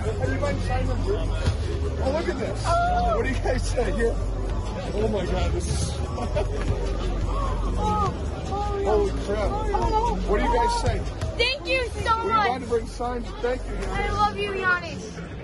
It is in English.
Hey, you mind signing them too? Oh, look at this. What do you guys say here? Oh my God, this is. Holy crap. What do you guys say? Thank you so We much. wanted to bring signs. Thank you, guys. I love you, Giannis.